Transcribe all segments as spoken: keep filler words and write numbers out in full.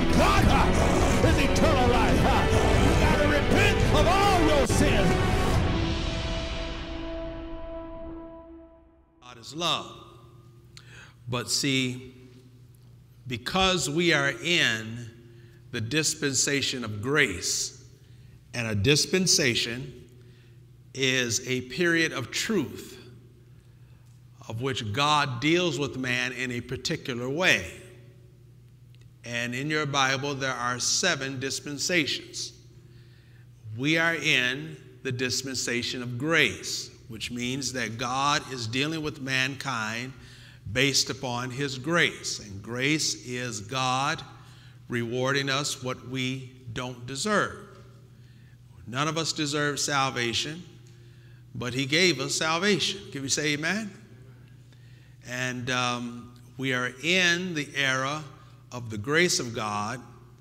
of God uh, is eternal life. Uh, you got to repent of all your sins. God is love. But see, because we are in the dispensation of grace, and a dispensation is a period of truth of which God deals with man in a particular way. And in your Bible, there are seven dispensations. We are in the dispensation of grace, which means that God is dealing with mankind based upon his grace. And grace is God rewarding us what we don't deserve. None of us deserve salvation, but he gave us salvation. Can we say amen? And um, we are in the era of the grace of God.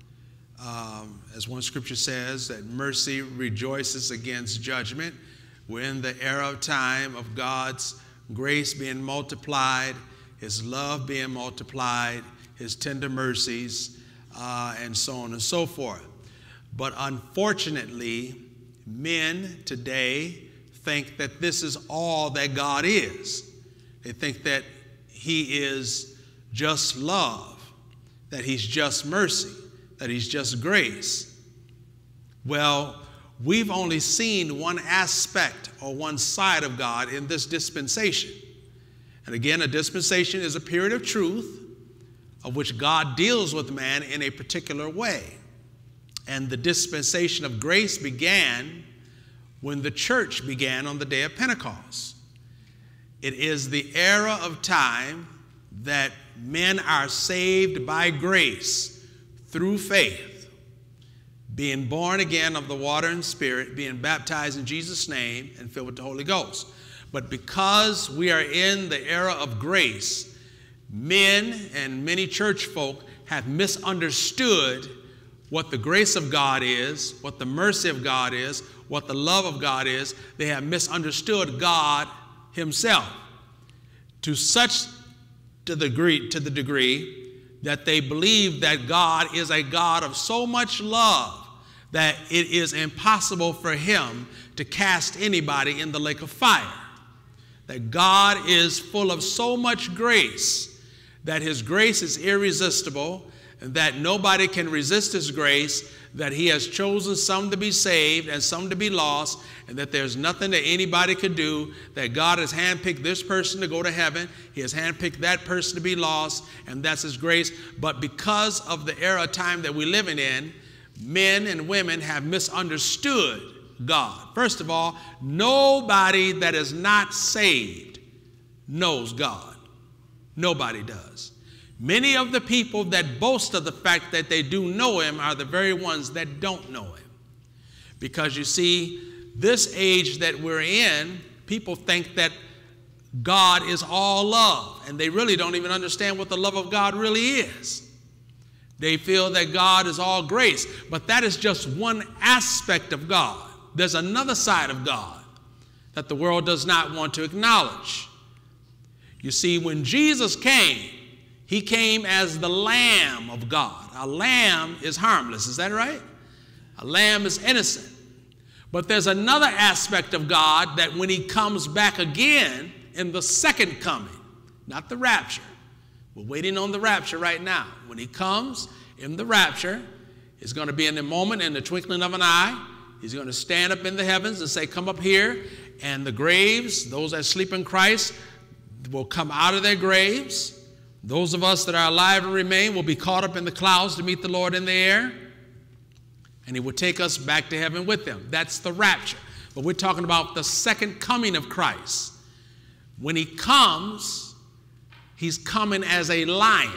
Um, as one scripture says, that mercy rejoices against judgment. We're in the era of time of God's grace being multiplied, his love being multiplied, his tender mercies, uh, and so on and so forth. But unfortunately, men today think that this is all that God is. They think that he is just love, that he's just mercy, that he's just grace. Well, we've only seen one aspect or one side of God in this dispensation. And again, a dispensation is a period of truth of which God deals with man in a particular way. And the dispensation of grace began when the church began on the day of Pentecost. It is the era of time that men are saved by grace through faith, being born again of the water and spirit, being baptized in Jesus' name and filled with the Holy Ghost. But because we are in the era of grace, men and many church folk have misunderstood what the grace of God is, what the mercy of God is, what the love of God is. They have misunderstood God himself to such to the degree, to the degree that they believe that God is a God of so much love that it is impossible for him to cast anybody in the lake of fire. That God is full of so much grace that his grace is irresistible, and that nobody can resist his grace, that he has chosen some to be saved and some to be lost, and that there's nothing that anybody could do, that God has handpicked this person to go to heaven, he has handpicked that person to be lost, and that's his grace. But because of the era of time that we're living in, men and women have misunderstood God. First of all, nobody that is not saved knows God. Nobody does. Many of the people that boast of the fact that they do know him are the very ones that don't know him. Because you see, this age that we're in, people think that God is all love, and they really don't even understand what the love of God really is. They feel that God is all grace, but that is just one aspect of God. There's another side of God that the world does not want to acknowledge. You see, when Jesus came, he came as the Lamb of God. A lamb is harmless, is that right? A lamb is innocent. But there's another aspect of God that when he comes back again in the second coming, not the rapture. We're waiting on the rapture right now. When he comes in the rapture, it's going to be in a moment, in the twinkling of an eye. He's going to stand up in the heavens and say, come up here. And the graves, those that sleep in Christ, will come out of their graves. Those of us that are alive and remain will be caught up in the clouds to meet the Lord in the air. And he will take us back to heaven with him. That's the rapture. But we're talking about the second coming of Christ. When he comes, he's coming as a lion.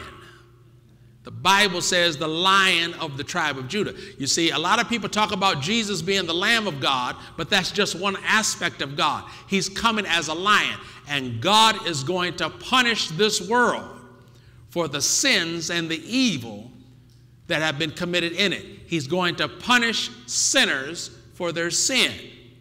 The Bible says the Lion of the tribe of Judah. You see, a lot of people talk about Jesus being the Lamb of God, but that's just one aspect of God. He's coming as a lion, and God is going to punish this world for the sins and the evil that have been committed in it. He's going to punish sinners for their sin.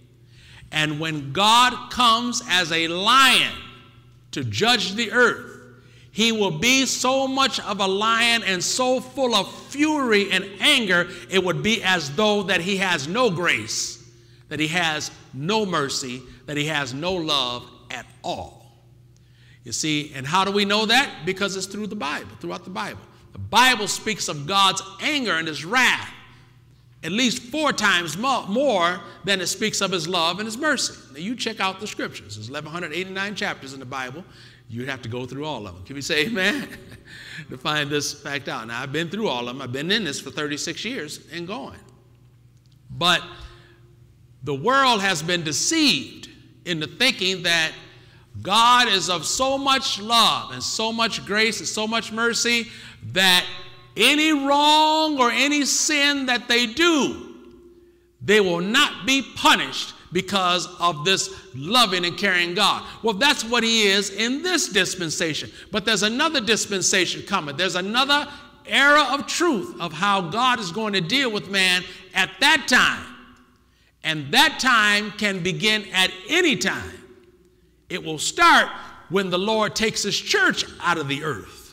And when God comes as a lion to judge the earth, He will be so much of a lion and so full of fury and anger, it would be as though that he has no grace, that he has no mercy, that he has no love at all. You see, and how do we know that? Because it's through the Bible, throughout the Bible. The Bible speaks of God's anger and his wrath at least four times more than it speaks of his love and his mercy. Now you check out the scriptures. There's eleven eighty-nine chapters in the Bible. You'd have to go through all of them. Can we say amen? To find this fact out. Now, I've been through all of them. I've been in this for thirty-six years and going. But the world has been deceived into thinking that God is of so much love and so much grace and so much mercy that any wrong or any sin that they do, they will not be punished because of this loving and caring God. Well, that's what he is in this dispensation. But there's another dispensation coming. There's another era of truth of how God is going to deal with man at that time. And that time can begin at any time. It will start when the Lord takes his church out of the earth.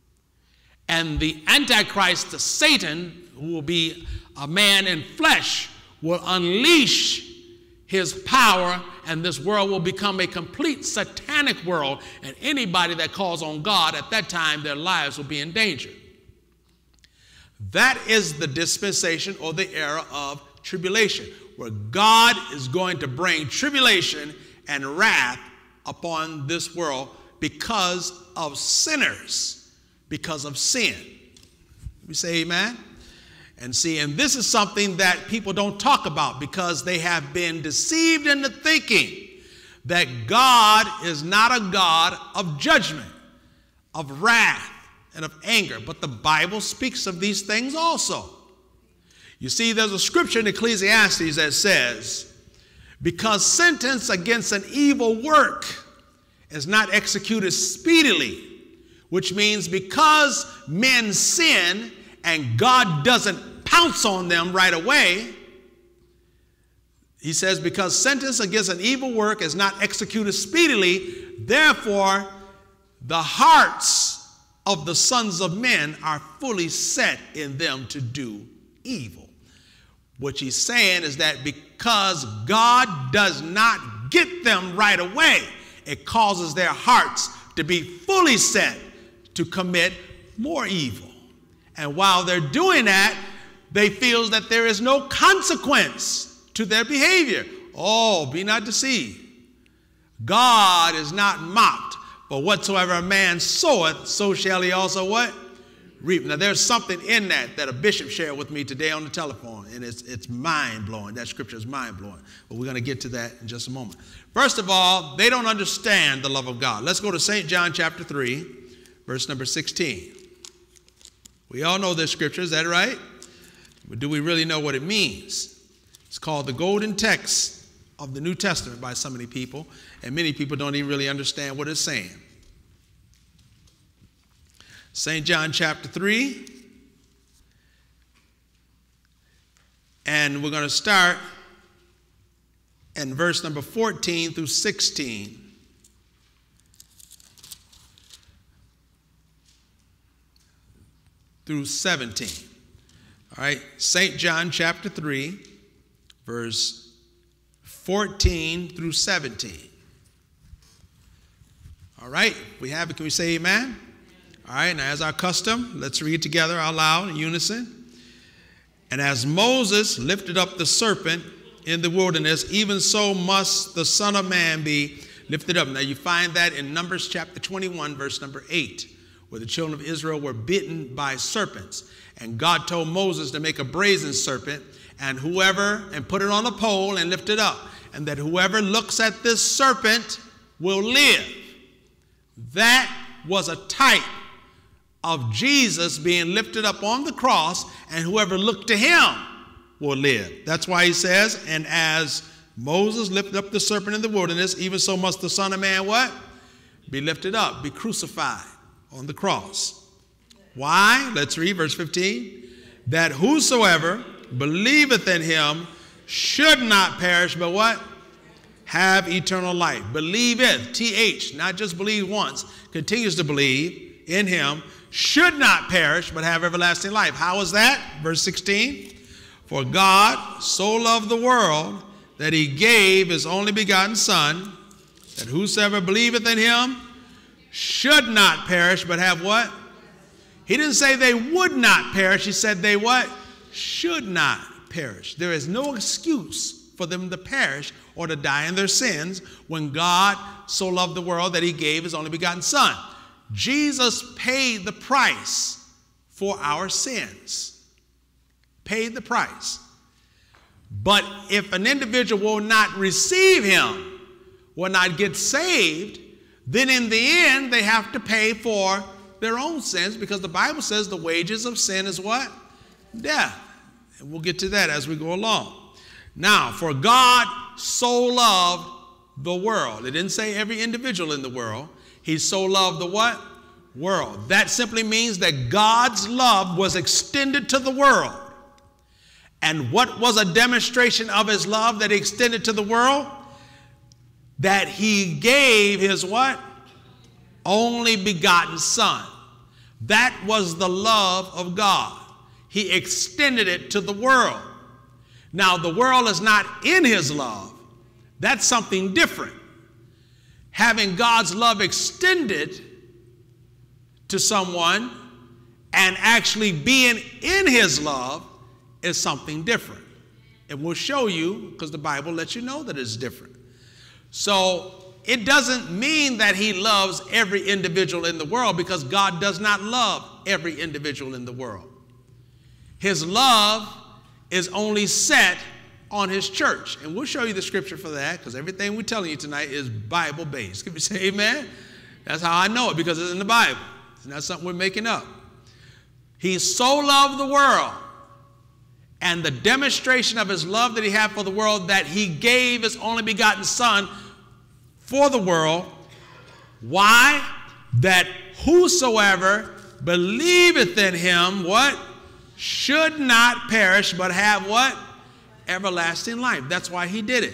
And the Antichrist, the Satan, who will be a man in flesh, will unleash his power, and this world will become a complete satanic world, and anybody that calls on God at that time, their lives will be in danger. That is the dispensation or the era of tribulation, where God is going to bring tribulation and wrath upon this world because of sinners, because of sin. We say amen? And see, and this is something that people don't talk about because they have been deceived into thinking that God is not a God of judgment, of wrath, and of anger. But the Bible speaks of these things also. You see, there's a scripture in Ecclesiastes that says, because sentence against an evil work is not executed speedily, which means because men sin and God doesn't pounce on them right away, he says, because sentence against an evil work is not executed speedily, therefore the hearts of the sons of men are fully set in them to do evil. What he's saying is that because God does not get them right away, it causes their hearts to be fully set to commit more evil. And while they're doing that, they feel that there is no consequence to their behavior. Oh, be not deceived. God is not mocked. For whatsoever a man soweth, so shall he also what? Reap. Now, there's something in that that a bishop shared with me today on the telephone, and it's, it's mind-blowing. That scripture is mind-blowing. But we're going to get to that in just a moment. First of all, they don't understand the love of God. Let's go to Saint John chapter three, verse number sixteen. We all know this scripture, is that right? But do we really know what it means? It's called the golden text of the New Testament by so many people, and many people don't even really understand what it's saying. Saint John chapter three, and we're going to start in verse number fourteen through sixteen. Through seventeen. All right, Saint John chapter three, verse fourteen through seventeen. All right, we have it. Can we say amen? All right, now as our custom, let's read together out loud in unison. And as Moses lifted up the serpent in the wilderness, even so must the Son of Man be lifted up. Now you find that in Numbers chapter twenty-one, verse number eight, where the children of Israel were bitten by serpents. And God told Moses to make a brazen serpent, and whoever, and put it on a pole and lift it up, and that whoever looks at this serpent will live. That was a type of Jesus being lifted up on the cross, and whoever looked to him will live. That's why he says, and as Moses lifted up the serpent in the wilderness, even so must the Son of Man what? Be lifted up, be crucified on the cross. Why? Let's read verse fifteen. That whosoever believeth in him should not perish, but what? Have eternal life. Believeth, T H, not just believe once, continues to believe, in him should not perish but have everlasting life. How is that? Verse sixteen. For God so loved the world that he gave his only begotten Son, that whosoever believeth in him should not perish but have what? He didn't say they would not perish. He said they what? Should not perish. There is no excuse for them to perish or to die in their sins when God so loved the world that he gave his only begotten Son. Jesus paid the price for our sins. Paid the price. But if an individual will not receive him, will not get saved, then in the end they have to pay for their own sins, because the Bible says the wages of sin is what? Death. And we'll get to that as we go along. Now, for God so loved the world. It didn't say every individual in the world. He so loved the what? World. That simply means that God's love was extended to the world. And what was a demonstration of his love that he extended to the world? That he gave his what? Only begotten Son. That was the love of God. He extended it to the world. Now, the world is not in his love. That's something different. Having God's love extended to someone and actually being in his love is something different. And we'll show you, because the Bible lets you know that it's different. So it doesn't mean that he loves every individual in the world, because God does not love every individual in the world. His love is only set on his church. And we'll show you the scripture for that, because everything we're telling you tonight is Bible-based. Can we say amen? That's how I know it, because it's in the Bible. It's not something we're making up. He so loved the world, and the demonstration of his love that he had for the world, that he gave his only begotten Son for the world. Why? That whosoever believeth in him, what? Should not perish, but have what? Everlasting life. That's why he did it.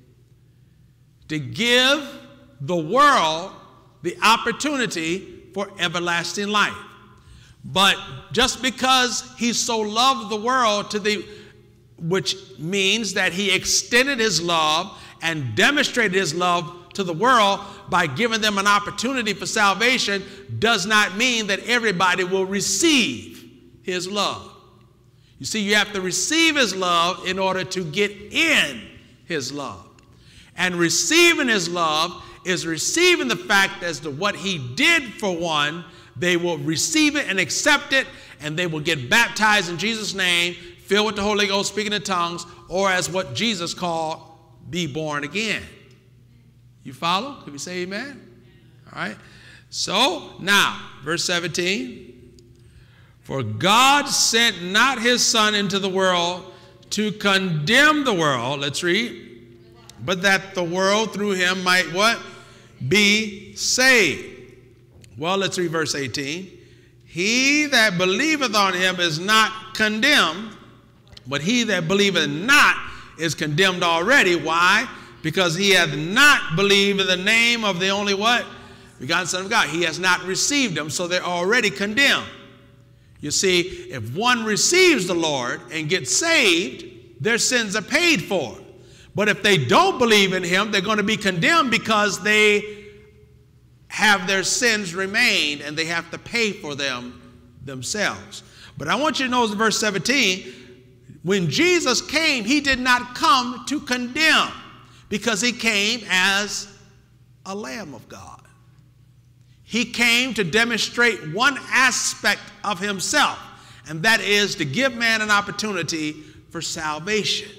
To give the world the opportunity for everlasting life. But just because he so loved the world to the, which means that he extended his love and demonstrated his love to the world by giving them an opportunity for salvation, does not mean that everybody will receive his love. You see, you have to receive his love in order to get in his love. And receiving his love is receiving the fact as to what he did for one. They will receive it and accept it, and they will get baptized in Jesus' name, filled with the Holy Ghost, speaking in tongues, or as what Jesus called, be born again. You follow? Can we say amen? All right. So now, verse seventeen. For God sent not his Son into the world to condemn the world, let's read, but that the world through him might what? Be saved. Well, let's read verse eighteen. He that believeth on him is not condemned, but he that believeth not is condemned already. Why? Because he hath not believed in the name of the only what? Begotten Son of God. He has not received him, so they're already condemned. You see, if one receives the Lord and gets saved, their sins are paid for. But if they don't believe in him, they're going to be condemned because they have their sins remained and they have to pay for them themselves. But I want you to notice verse seventeen, when Jesus came, he did not come to condemn, because he came as a Lamb of God. He came to demonstrate one aspect of himself, and that is to give man an opportunity for salvation.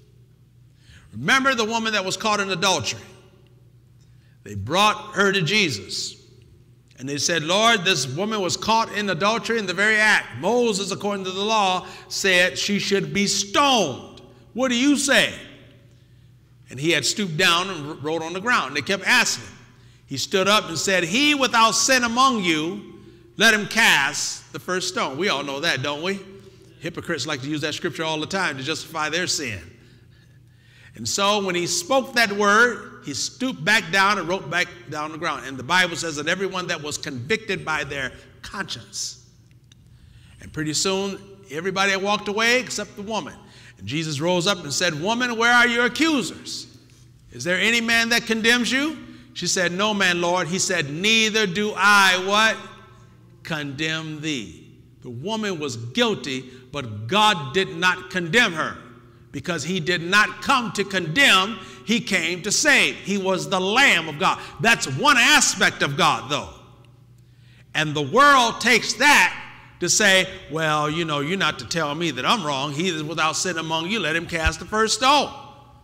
Remember the woman that was caught in adultery? They brought her to Jesus, and they said, Lord, this woman was caught in adultery in the very act. Moses, according to the law, said she should be stoned. What do you say? And he had stooped down and wrote on the ground. And they kept asking him. He stood up and said, he without sin among you, let him cast the first stone. We all know that, don't we? Hypocrites like to use that scripture all the time to justify their sin. And so when he spoke that word, he stooped back down and wrote back down on the ground. And the Bible says that everyone that was convicted by their conscience. And pretty soon, everybody had walked away except the woman. And Jesus rose up and said, "Woman, where are your accusers? Is there any man that condemns you?" She said, "No man, Lord." He said, "Neither do I," what? "Condemn thee." The woman was guilty, but God did not condemn her because he did not come to condemn. He came to save. He was the Lamb of God. That's one aspect of God, though. And the world takes that to say, well, you know, you're not to tell me that I'm wrong. He is without sin among you. Let him cast the first stone.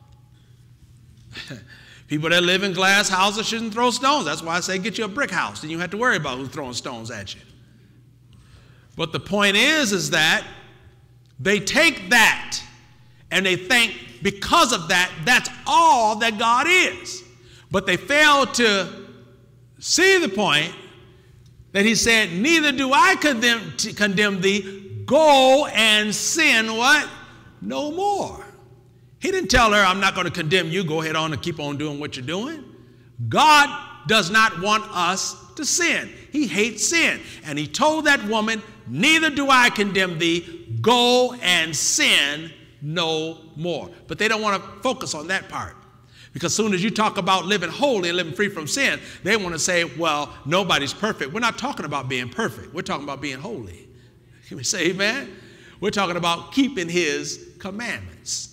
People that live in glass houses shouldn't throw stones. That's why I say get you a brick house. Then you don't have to worry about who's throwing stones at you. But the point is, is that they take that and they think because of that, that's all that God is. But they fail to see the point that he said, "Neither do I condemn, condemn thee. Go and sin," what? "No more." He didn't tell her, "I'm not going to condemn you. Go ahead on and keep on doing what you're doing." God does not want us to sin. He hates sin. And he told that woman, "Neither do I condemn thee. Go and sin no more." But they don't want to focus on that part. Because as soon as you talk about living holy and living free from sin, they want to say, well, nobody's perfect. We're not talking about being perfect. We're talking about being holy. Can we say amen? We're talking about keeping his commandments.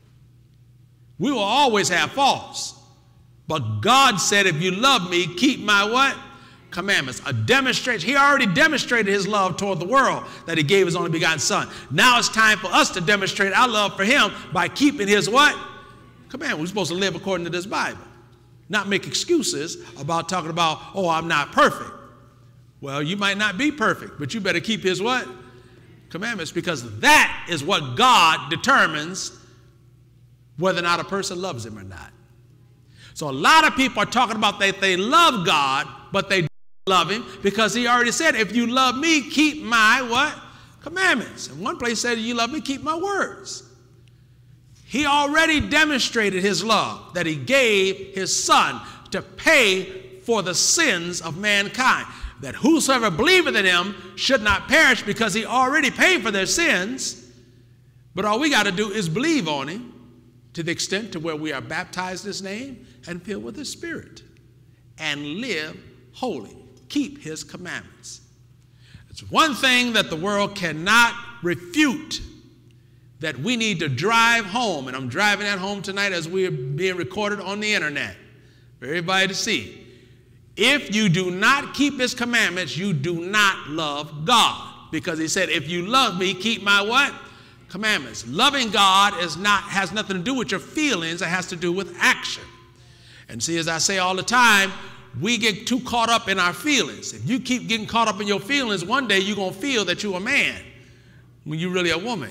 We will always have faults. But God said, if you love me, keep my what? Commandments. A demonstration. He already demonstrated his love toward the world that he gave his only begotten son. Now it's time for us to demonstrate our love for him by keeping his what? Commandments. We're supposed to live according to this Bible. Not make excuses about talking about, oh, I'm not perfect. Well, you might not be perfect, but you better keep his what? Commandments, because that is what God determines whether or not a person loves him or not. So a lot of people are talking about that they love God, but they don't love him because he already said, if you love me, keep my what? Commandments. And one place said, you love me, keep my words. He already demonstrated his love, that he gave his son to pay for the sins of mankind, that whosoever believeth in him should not perish, because he already paid for their sins. But all we got to do is believe on him to the extent to where we are baptized in his name and filled with his spirit and live holy, keep his commandments. It's one thing that the world cannot refute, that we need to drive home, and I'm driving at home tonight as we're being recorded on the internet for everybody to see. If you do not keep his commandments, you do not love God, because he said, if you love me, keep my what? Commandments. Loving God is not, has nothing to do with your feelings. It has to do with action. And see, as I say all the time, we get too caught up in our feelings. If you keep getting caught up in your feelings, one day you're going to feel that you're a man when you're really a woman.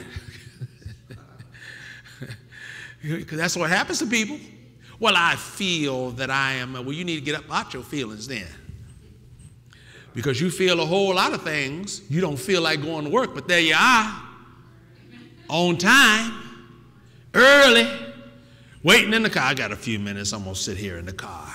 Because that's what happens to people. Well, I feel that I am. Well, you need to get up out your feelings then. Because you feel a whole lot of things. You don't feel like going to work, but there you are. On time, early, waiting in the car. I got a few minutes. I'm going to sit here in the car.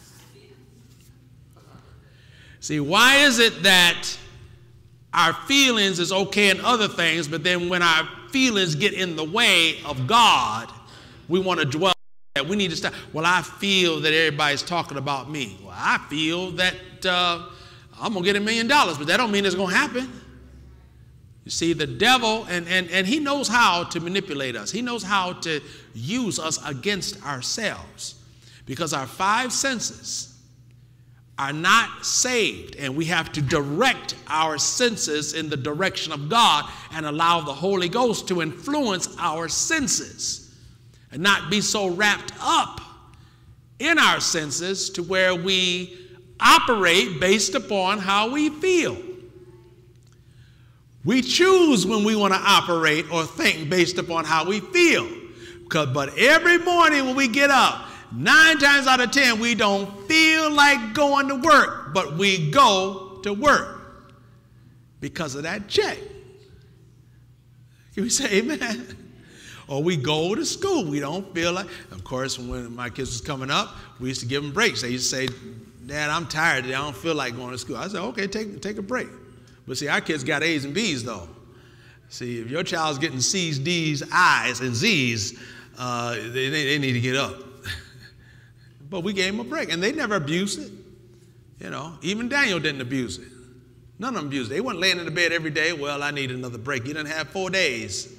See, why is it that our feelings is okay in other things, but then when our feelings get in the way of God, we want to dwell on that. We need to stop. Well, I feel that everybody's talking about me. Well, I feel that uh, I'm going to get a million dollars, but that don't mean it's going to happen. You see, the devil, and, and, and he knows how to manipulate us. He knows how to use us against ourselves, because our five senses are not saved, and we have to direct our senses in the direction of God and allow the Holy Ghost to influence our senses and not be so wrapped up in our senses to where we operate based upon how we feel. We choose when we want to operate or think based upon how we feel. Because, but every morning when we get up, nine times out of ten, we don't feel like going to work, but we go to work because of that check. Can we say amen? Or we go to school. We don't feel like, of course, when my kids was coming up, we used to give them breaks. They used to say, Dad, I'm tired today. I don't feel like going to school. I said, okay, take, take a break. But see, our kids got A's and B's, though. See, if your child's getting C's, D's, I's, and Z's, uh, they, they need to get up. But we gave them a break, and they never abused it. You know, even Daniel didn't abuse it. None of them abused it. They weren't laying in the bed every day, well, I need another break. You didn't have four days.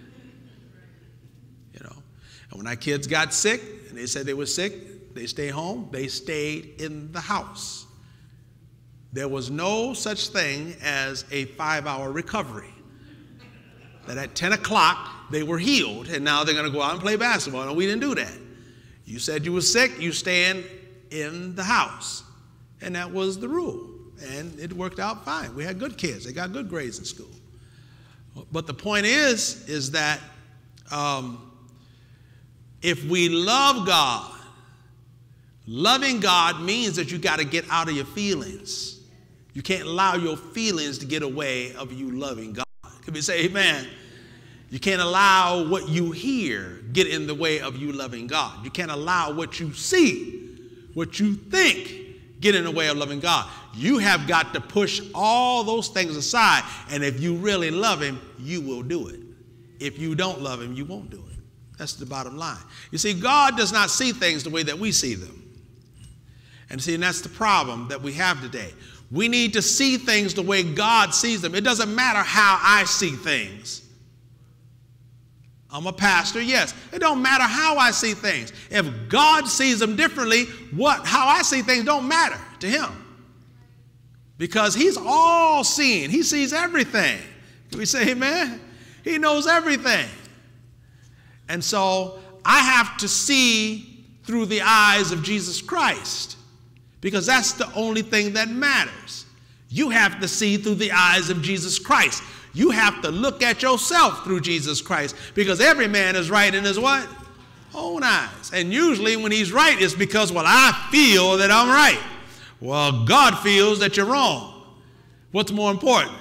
You know, and when our kids got sick, and they said they were sick, they stayed home, they stayed in the house. There was no such thing as a five-hour recovery. That at ten o'clock, they were healed, and now they're going to go out and play basketball. No, we didn't do that. You said you were sick, you stand in the house. And that was the rule. And it worked out fine. We had good kids. They got good grades in school. But the point is, is that um, if we love God, loving God means that you got to get out of your feelings. You can't allow your feelings to get away of you loving God. Can we say amen? You can't allow what you hear get in the way of you loving God. You can't allow what you see, what you think, get in the way of loving God. You have got to push all those things aside, and if you really love him, you will do it. If you don't love him, you won't do it. That's the bottom line. You see, God does not see things the way that we see them. And see, and that's the problem that we have today. We need to see things the way God sees them. It doesn't matter how I see things. I'm a pastor, yes. It don't matter how I see things. If God sees them differently, what, how I see things don't matter to him. Because he's all seeing. He sees everything. Can we say amen? He knows everything. And so I have to see through the eyes of Jesus Christ, because that's the only thing that matters. You have to see through the eyes of Jesus Christ. You have to look at yourself through Jesus Christ, because every man is right in his what? Own eyes. And usually when he's right, it's because, well, I feel that I'm right. Well, God feels that you're wrong. What's more important?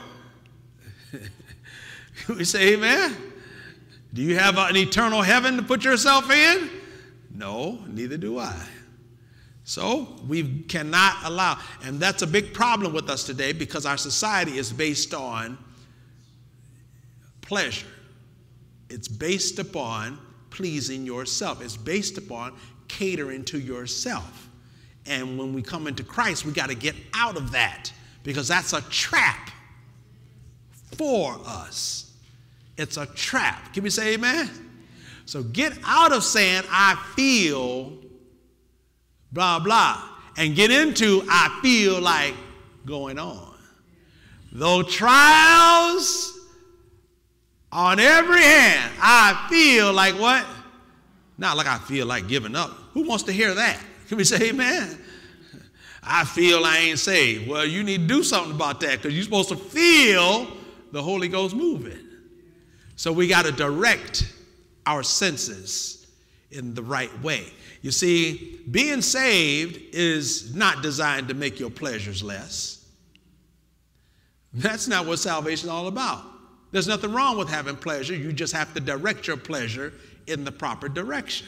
We say amen? Do you have an eternal heaven to put yourself in? No, neither do I. So we cannot allow, and that's a big problem with us today, because our society is based on pleasure. It's based upon pleasing yourself. It's based upon catering to yourself. And when we come into Christ, we got to get out of that, because that's a trap for us. It's a trap. Can we say amen? So get out of saying, I feel blah, blah, and get into, I feel like going on. Though trials on every hand, I feel like what? Not like I feel like giving up. Who wants to hear that? Can we say amen? I feel I ain't saved. Well, you need to do something about that, because you're supposed to feel the Holy Ghost moving. So we got to direct our senses in the right way. You see, being saved is not designed to make your pleasures less. That's not what salvation is all about. There's nothing wrong with having pleasure. You just have to direct your pleasure in the proper direction.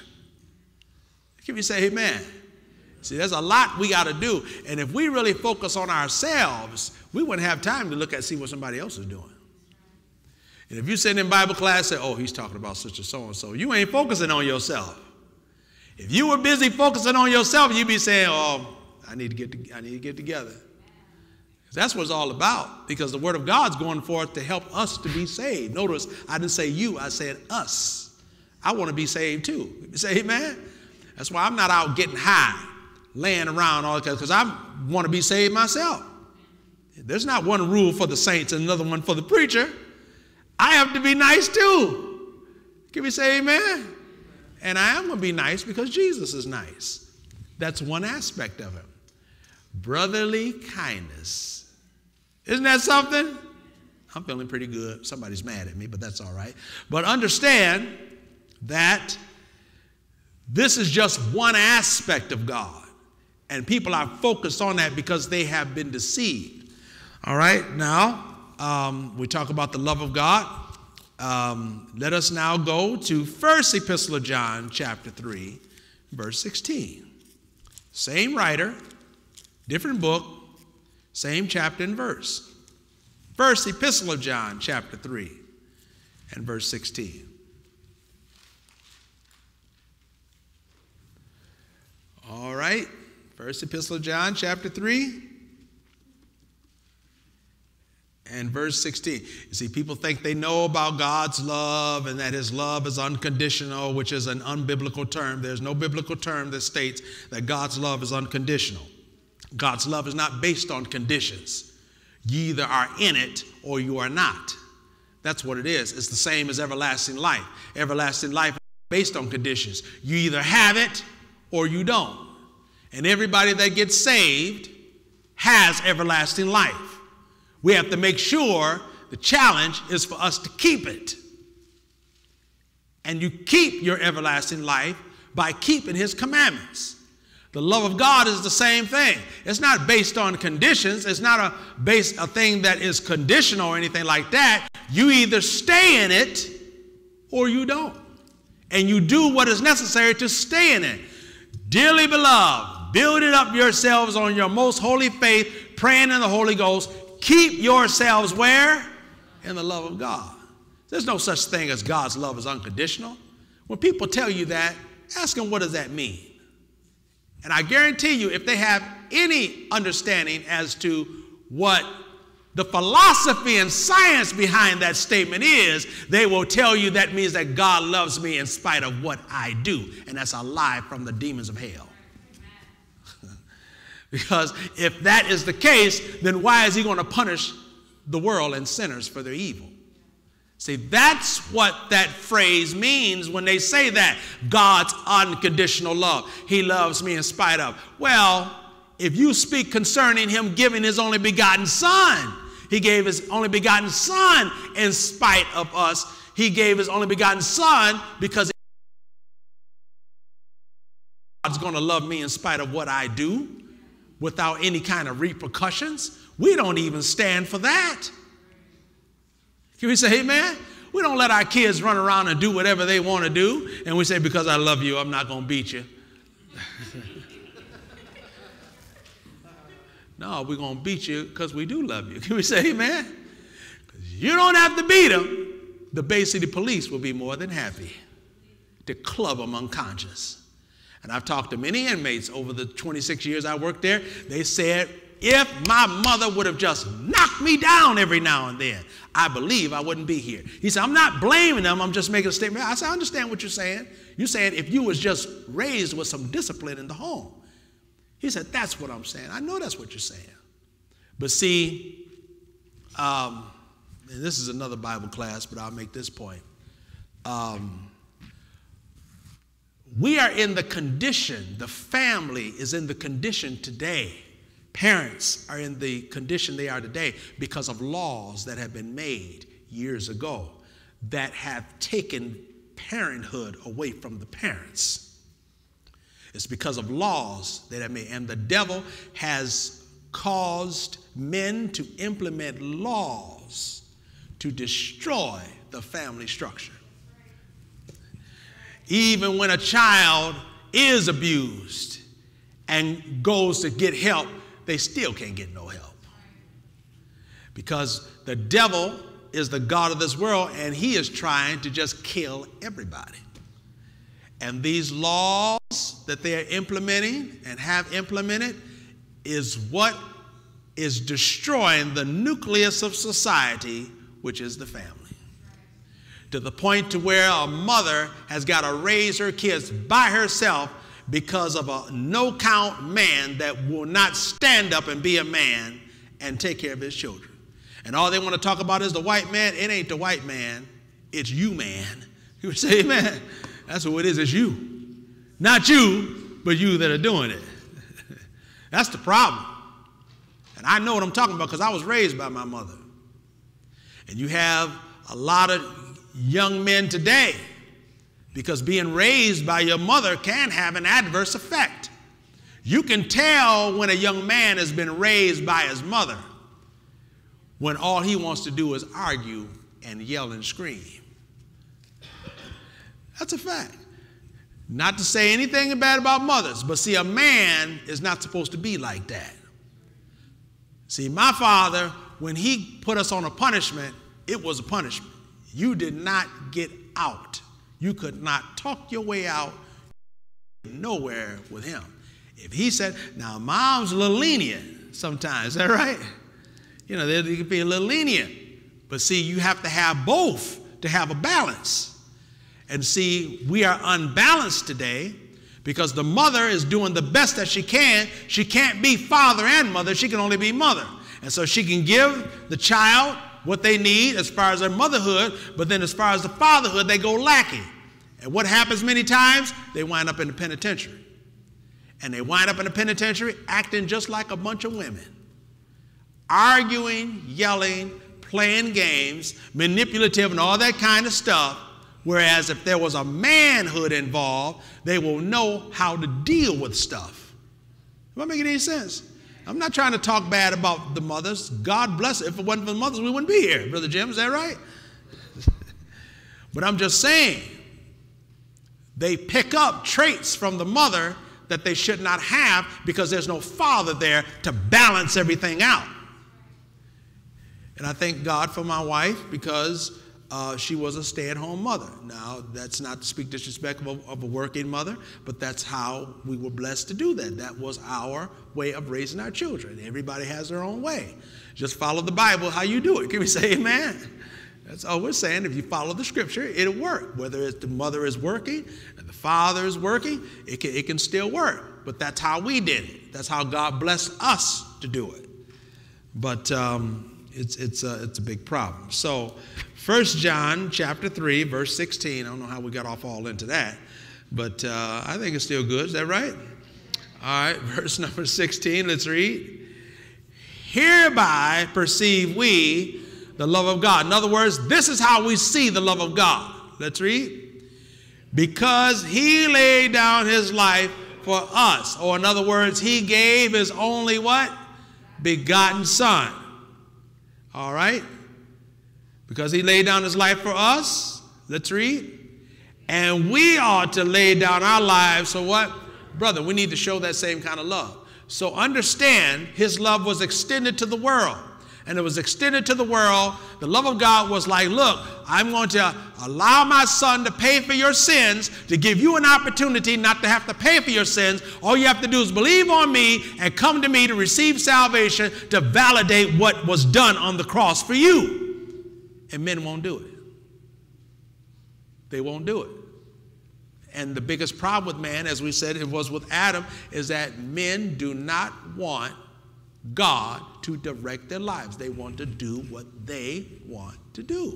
Can you say amen? See, there's a lot we got to do. And if we really focus on ourselves, we wouldn't have time to look at, see what somebody else is doing. And if you sit in Bible class, say, oh, he's talking about such and so-and-so, you ain't focusing on yourself. If you were busy focusing on yourself, you'd be saying, oh, I need to get, to, I need to get together. That's what it's all about, because the word of God's going forth to help us to be saved. Notice, I didn't say you, I said us. I want to be saved too. You say amen? That's why I'm not out getting high, laying around all the time, because I want to be saved myself. There's not one rule for the saints and another one for the preacher. I have to be nice too. Can we say amen? And I am going to be nice because Jesus is nice. That's one aspect of it. Brotherly kindness. Isn't that something? I'm feeling pretty good. Somebody's mad at me, but that's all right. But understand that this is just one aspect of God. And people are focused on that because they have been deceived. All right, now um, we talk about the love of God. Um, let us now go to First Epistle of John, chapter three, verse sixteen. Same writer, different book, same chapter and verse. First Epistle of John, chapter three, and verse sixteen. All right, First Epistle of John, chapter three, and verse sixteen. You see, people think they know about God's love and that his love is unconditional, which is an unbiblical term. There's no biblical term that states that God's love is unconditional. God's love is not based on conditions. You either are in it or you are not. That's what it is. It's the same as everlasting life. Everlasting life is based on conditions. You either have it or you don't. And everybody that gets saved has everlasting life. We have to make sure the challenge is for us to keep it. And you keep your everlasting life by keeping his commandments. The love of God is the same thing. It's not based on conditions. It's not a base, a thing that is conditional or anything like that. You either stay in it or you don't. And you do what is necessary to stay in it. Dearly beloved, building up yourselves on your most holy faith, praying in the Holy Ghost. Keep yourselves where? In the love of God. There's no such thing as God's love is unconditional. When people tell you that, ask them, what does that mean? And I guarantee you, if they have any understanding as to what the philosophy and science behind that statement is, they will tell you that means that God loves me in spite of what I do. And that's a lie from the demons of hell. Because if that is the case, then why is he going to punish the world and sinners for their evil? See, that's what that phrase means when they say that. God's unconditional love. He loves me in spite of. Well, if you speak concerning him giving his only begotten son, he gave his only begotten son in spite of us. He gave his only begotten son because God's going to love me in spite of what I do without any kind of repercussions. We don't even stand for that. Can we say amen? We don't let our kids run around and do whatever they want to do. And we say, because I love you, I'm not going to beat you. No, we're going to beat you because we do love you. Can we say amen? You don't have to beat them. The Bay City Police will be more than happy to club them unconscious. And I've talked to many inmates over the twenty-six years I worked there. They said, if my mother would have just knocked me down every now and then, I believe I wouldn't be here. He said, I'm not blaming them. I'm just making a statement. I said, I understand what you're saying. You're saying if you was just raised with some discipline in the home. He said, that's what I'm saying. I know that's what you're saying. But see, um, and this is another Bible class, but I'll make this point. Um, we are in the condition, the family is in the condition today. Parents are in the condition they are today because of laws that have been made years ago that have taken parenthood away from the parents. It's because of laws that have made, and the devil has caused men to implement laws to destroy the family structure. Even when a child is abused and goes to get help, they still can't get no help. Because the devil is the god of this world, and he is trying to just kill everybody. And these laws that they are implementing and have implemented is what is destroying the nucleus of society, which is the family. To the point to where a mother has got to raise her kids by herself because of a no-count man that will not stand up and be a man and take care of his children. And all they want to talk about is the white man. It ain't the white man. It's you, man. You say, amen. That's who it is. It's you. Not you, but you that are doing it. That's the problem. And I know what I'm talking about because I was raised by my mother. And you have a lot of young men today, because being raised by your mother can have an adverse effect. You can tell when a young man has been raised by his mother when all he wants to do is argue and yell and scream. That's a fact. Not to say anything bad about mothers, but see, a man is not supposed to be like that. See, my father, when he put us on a punishment, it was a punishment. You did not get out. You could not talk your way out nowhere with him. If he said, now mom's a little lenient sometimes, is that right? You know, they, they can be a little lenient. But see, you have to have both to have a balance. And see, we are unbalanced today because the mother is doing the best that she can. She can't be father and mother. She can only be mother. And so she can give the child what they need as far as their motherhood, but then as far as the fatherhood, they go lacking. And what happens many times? They wind up in the penitentiary. And they wind up in the penitentiary acting just like a bunch of women. Arguing, yelling, playing games, manipulative and all that kind of stuff. Whereas if there was a manhood involved, they will know how to deal with stuff. Am I making any sense? I'm not trying to talk bad about the mothers. God bless it. If it wasn't for the mothers, we wouldn't be here. Brother Jim, is that right? But I'm just saying, they pick up traits from the mother that they should not have because there's no father there to balance everything out. And I thank God for my wife because Uh, she was a stay-at-home mother. Now, that's not to speak disrespectful of, of a working mother, but that's how we were blessed to do that. That was our way of raising our children. Everybody has their own way. Just follow the Bible how you do it. Can we say amen? That's all we're saying. If you follow the scripture, it'll work. Whether it's the mother is working and the father is working, it can, it can still work. But that's how we did it. That's how God blessed us to do it. But um, it's, it's, a, it's a big problem. So, First John chapter three, verse sixteen. I don't know how we got off all into that, but uh, I think it's still good. Is that right? All right, verse number sixteen, let's read. Hereby perceive we the love of God. In other words, this is how we see the love of God. Let's read. Because he laid down his life for us. Or in other words, he gave his only what? Begotten son. All right. Because he laid down his life for us. Let's read. And we ought to lay down our lives for what? Brother, we need to show that same kind of love. So understand, his love was extended to the world. And it was extended to the world. The love of God was like, look, I'm going to allow my son to pay for your sins, to give you an opportunity not to have to pay for your sins. All you have to do is believe on me and come to me to receive salvation, to validate what was done on the cross for you. And men won't do it. They won't do it. And the biggest problem with man, as we said it was with Adam, is that men do not want God to direct their lives. They want to do what they want to do.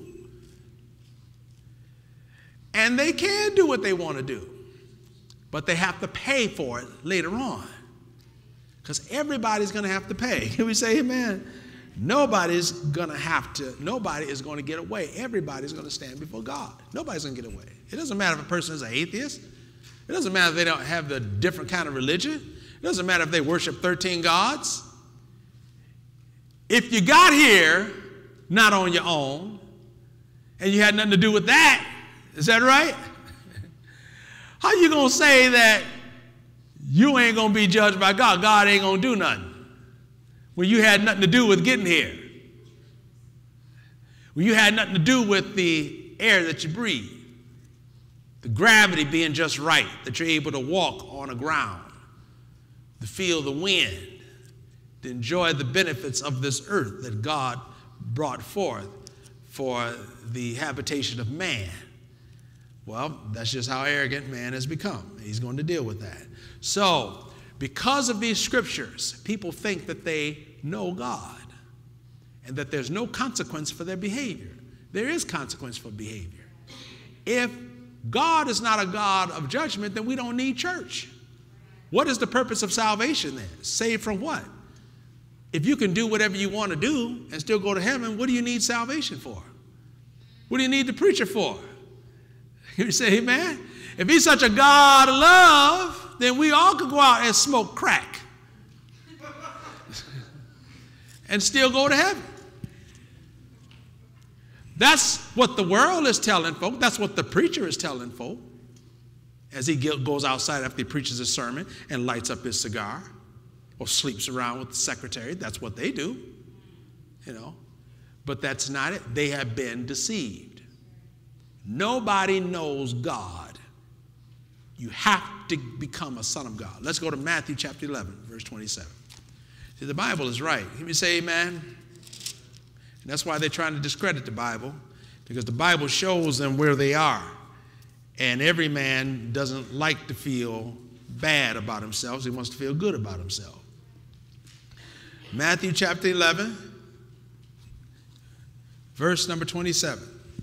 And they can do what they want to do, but they have to pay for it later on. Because everybody's going to have to pay. Can we say amen? Nobody's going to have to, nobody is going to get away. Everybody's going to stand before God. Nobody's going to get away. It doesn't matter if a person is an atheist. It doesn't matter if they don't have the different kind of religion. It doesn't matter if they worship thirteen gods. If you got here not on your own, and you had nothing to do with that, is that right? How you going to say that you ain't going to be judged by God? God ain't going to do nothing when you had nothing to do with getting here, when you had nothing to do with the air that you breathe, the gravity being just right, that you're able to walk on the ground, to feel the wind, to enjoy the benefits of this earth that God brought forth for the habitation of man. Well, that's just how arrogant man has become. He's going to deal with that. So, because of these scriptures, people think that they know God and that there's no consequence for their behavior. There is consequence for behavior. If God is not a God of judgment, then we don't need church. What is the purpose of salvation then? Saved from what? If you can do whatever you want to do and still go to heaven, what do you need salvation for? What do you need the preacher for? You say, amen? If he's such a God of love, then we all could go out and smoke crack and still go to heaven. That's what the world is telling folk. That's what the preacher is telling folk. as he goes outside after he preaches his sermon and lights up his cigar or sleeps around with the secretary. That's what they do, you know. But that's not it. They have been deceived. Nobody knows God. You have to become a son of God. Let's go to Matthew chapter eleven, verse twenty-seven. See, the Bible is right. Can you say amen? And that's why they're trying to discredit the Bible, because the Bible shows them where they are. And every man doesn't like to feel bad about himself. He wants to feel good about himself. Matthew chapter eleven, verse number twenty-seven.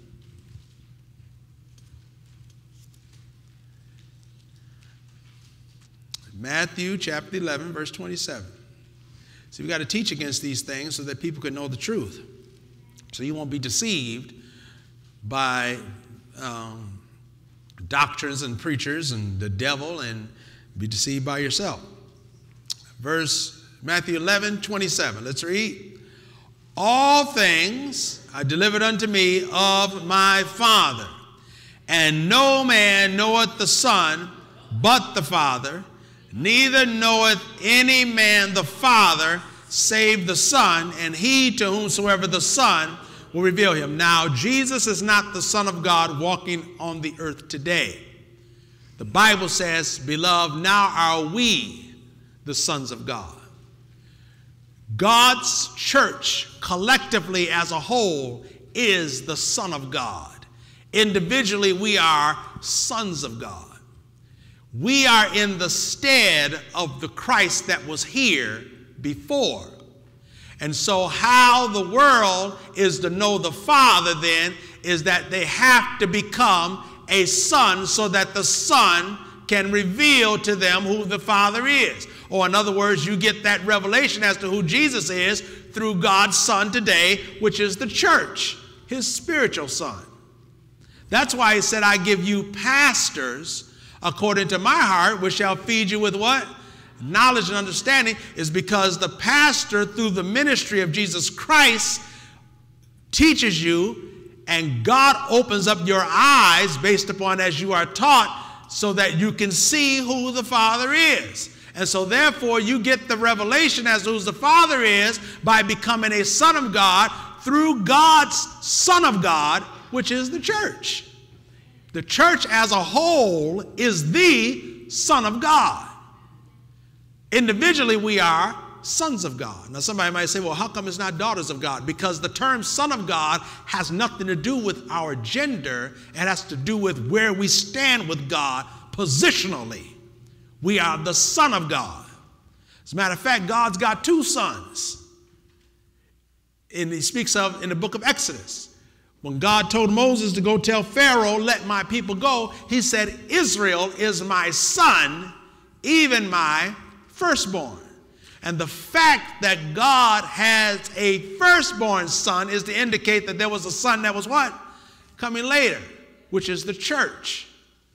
Matthew chapter eleven, verse twenty-seven. See, we got to teach against these things so that people can know the truth. So you won't be deceived by um, doctrines and preachers and the devil, and be deceived by yourself. Verse Matthew eleven, twenty-seven. Let's read. All things are delivered unto me of my Father, and no man knoweth the Son but the Father, neither knoweth any man the Father save the Son, and he to whomsoever the Son will reveal him. Now, Jesus is not the Son of God walking on the earth today. The Bible says, beloved, now are we the sons of God. God's church, collectively as a whole, is the Son of God. Individually, we are sons of God. We are in the stead of the Christ that was here before. And so how the world is to know the Father then is that they have to become a son so that the Son can reveal to them who the Father is. Or in other words, you get that revelation as to who Jesus is through God's Son today, which is the church, his spiritual son. That's why he said, I give you pastors according to my heart, which shall feed you with what? Knowledge and understanding, is because the pastor, through the ministry of Jesus Christ, teaches you, and God opens up your eyes based upon as you are taught so that you can see who the Father is. And so therefore you get the revelation as to who the Father is by becoming a son of God through God's Son of God, which is the church. The church as a whole is the Son of God. Individually, we are sons of God. Now, somebody might say, well, how come it's not daughters of God? Because the term son of God has nothing to do with our gender. It has to do with where we stand with God positionally. We are the Son of God. As a matter of fact, God's got two sons. And he speaks of in the book of Exodus. When God told Moses to go tell Pharaoh, let my people go, he said, Israel is my son, even my firstborn. And the fact that God has a firstborn son is to indicate that there was a son that was what? Coming later, which is the church.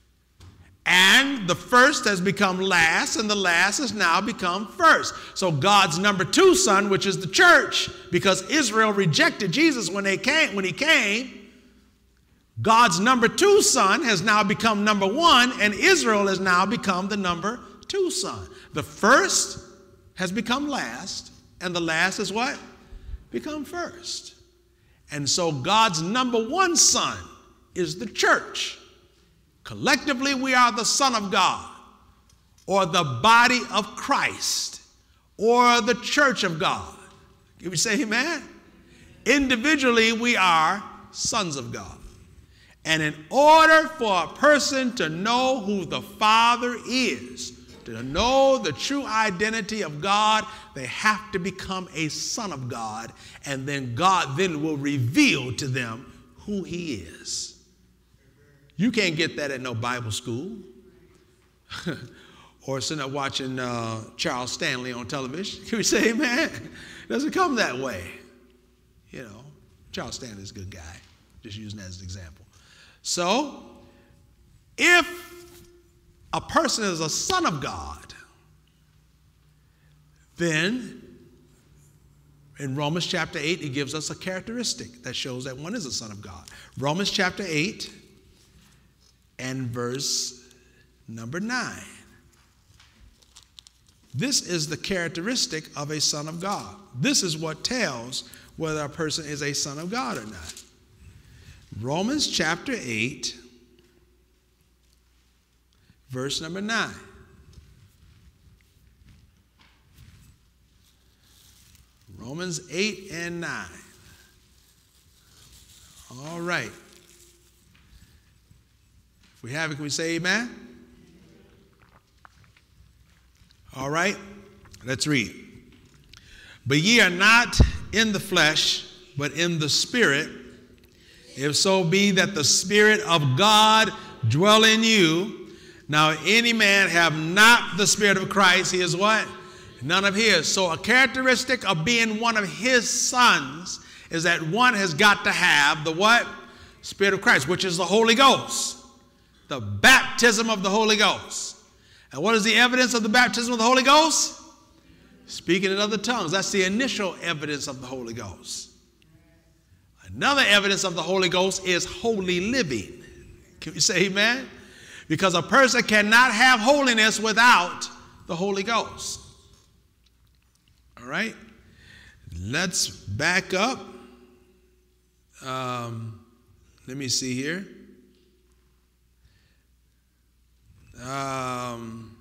And the first has become last, and the last has now become first. So God's number two son, which is the church, because Israel rejected Jesus when they came, when he came, God's number two son has now become number one, and Israel has now become the number two son. The first has become last, and the last is what? Become first. And so God's number one son is the church. Collectively, we are the Son of God, or the body of Christ, or the church of God. Can we say amen? Individually, we are sons of God. And in order for a person to know who the Father is, to know the true identity of God, they have to become a son of God, and then God then will reveal to them who he is. You can't get that at no Bible school or sitting up watching uh, Charles Stanley on television. Can we say amen? It doesn't come that way. You know, Charles Stanley is a good guy, just using that as an example. So, if a person is a son of God, then in Romans chapter eight, it gives us a characteristic that shows that one is a son of God. Romans chapter eight and verse number nine. This is the characteristic of a son of God. This is what tells whether a person is a son of God or not. Romans chapter eight, verse number nine. Romans eight and nine. All right. If we have it, can we say amen? All right. Let's read. But ye are not in the flesh, but in the Spirit, if so be that the Spirit of God dwell in you. Now, any man have not the Spirit of Christ, he is what? None of his. So a characteristic of being one of his sons is that one has got to have the what? Spirit of Christ, which is the Holy Ghost. The baptism of the Holy Ghost. And what is the evidence of the baptism of the Holy Ghost? Speaking in other tongues. That's the initial evidence of the Holy Ghost. Another evidence of the Holy Ghost is holy living. Can we say amen? Because a person cannot have holiness without the Holy Ghost. All right? Let's back up. Um, let me see here. Um,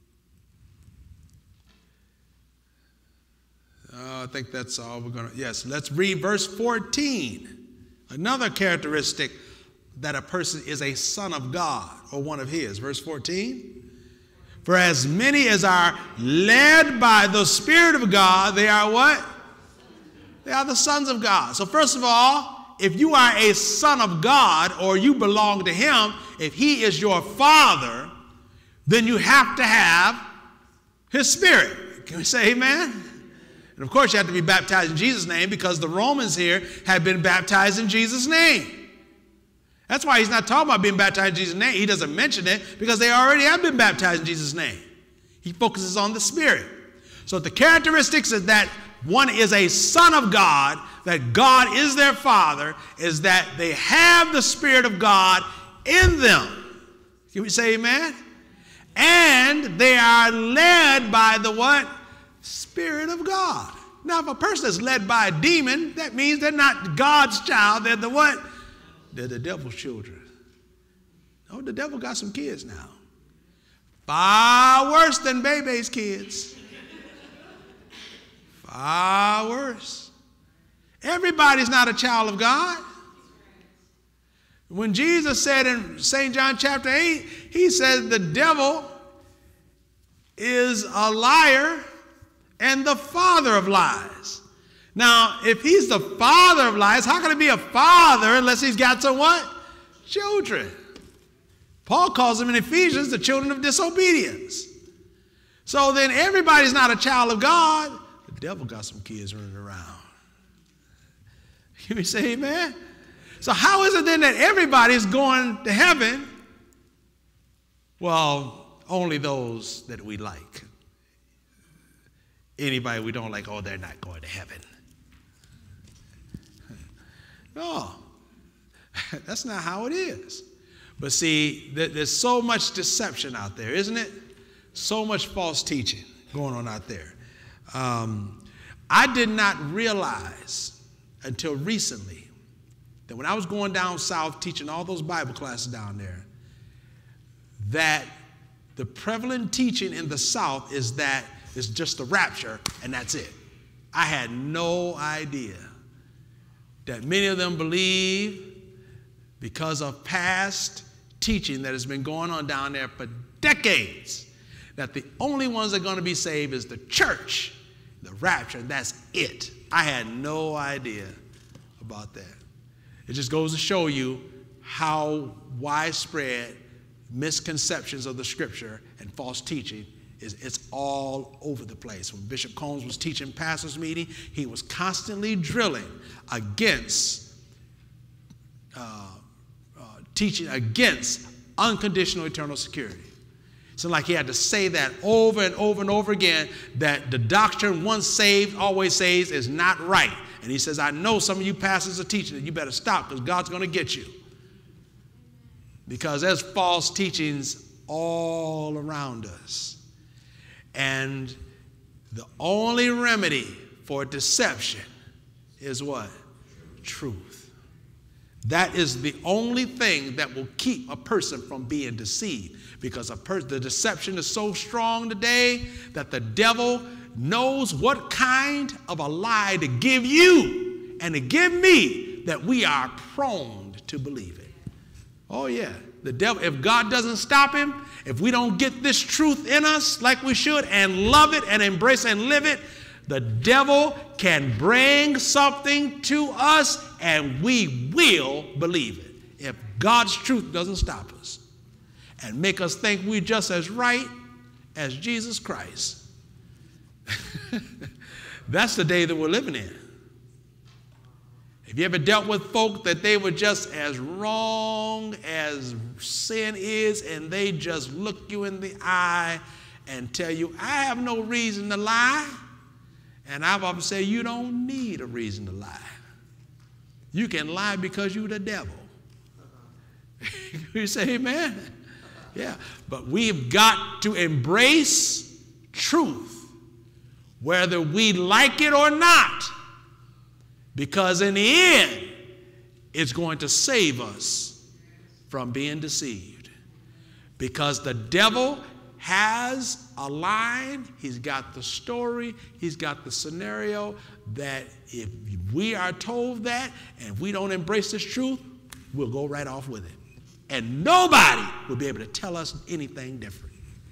uh, I think that's all we're going to, yes, let's read verse fourteen. Another characteristic that a person is a son of God or one of his. Verse fourteen. For as many as are led by the Spirit of God, they are what? They are the sons of God. So first of all, if you are a son of God or you belong to him, if he is your father, then you have to have his Spirit. Can we say amen? And of course you have to be baptized in Jesus' name because the Romans here had been baptized in Jesus' name. That's why he's not talking about being baptized in Jesus' name. He doesn't mention it because they already have been baptized in Jesus' name. He focuses on the Spirit. So the characteristics is that one is a son of God, that God is their father, is that they have the Spirit of God in them. Can we say amen? And they are led by the what? Spirit of God. Now, if a person is led by a demon, that means they're not God's child. They're the what? They're the devil's children. Oh, the devil got some kids now. Far worse than Bebe's kids. Far worse. Everybody's not a child of God. When Jesus said in Saint John chapter eight, he said the devil is a liar and the father of lies. Now, if he's the father of lies, how can he be a father unless he's got some what? Children. Paul calls them in Ephesians the children of disobedience. So then everybody's not a child of God. The devil got some kids running around. Can we say amen? So how is it then that everybody's going to heaven? Well, only those that we like. Anybody we don't like, oh, they're not going to heaven. No, that's not how it is. But see, there's so much deception out there, isn't it? So much false teaching going on out there. Um, I did not realize until recently that when I was going down south teaching all those Bible classes down there, that the prevalent teaching in the South is that it's just the rapture and that's it. I had no idea that many of them believe, because of past teaching that has been going on down there for decades, that the only ones that are going to be saved is the church, the rapture, and that's it. I had no idea about that. It just goes to show you how widespread misconceptions of the scripture and false teaching is. It's all over the place. When Bishop Combs was teaching pastors' meeting, he was constantly drilling against uh, uh, teaching against unconditional eternal security. So like he had to say that over and over and over again, that the doctrine once saved, always saves is not right. And he says, I know some of you pastors are teaching it. You better stop because God's going to get you. Because there's false teachings all around us. And the only remedy for deception is what? Truth. That is the only thing that will keep a person from being deceived, because a per- the deception is so strong today that the devil knows what kind of a lie to give you and to give me that we are prone to believe it. Oh yeah, the devil, if God doesn't stop him, if we don't get this truth in us like we should and love it and embrace and live it, the devil can bring something to us and we will believe it if God's truth doesn't stop us and make us think we're just as right as Jesus Christ. That's the day that we're living in. Have you ever dealt with folk that they were just as wrong as sin is, and they just look you in the eye and tell you, I have no reason to lie? And I've often said, you don't need a reason to lie. You can lie because you're the devil. You say amen? Yeah. But we've got to embrace truth, whether we like it or not, because in the end, it's going to save us from being deceived. Because the devil has a line, he's got the story, he's got the scenario that if we are told that and we don't embrace this truth, we'll go right off with it. And nobody will be able to tell us anything different.